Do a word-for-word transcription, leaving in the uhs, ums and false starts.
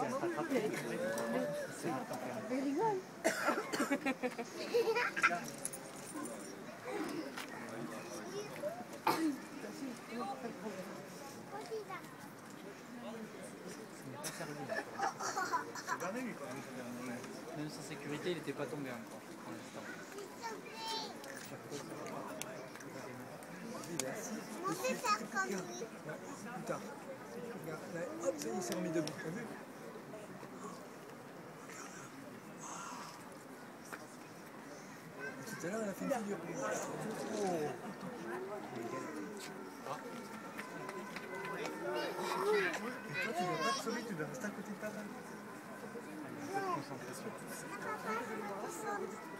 Il rigole. Même sans sécurité, il n'était pas tombé encore pour l'instant. On sait faire comme lui. Plus tard. Regarde, là, hop, ça y est, il s'est remis debout. T'as vu? Tout à l'heure, elle a fait une figure. Oh. Et toi, tu dois pas te sauver, tu dois rester à côté de ta femme. Ouais.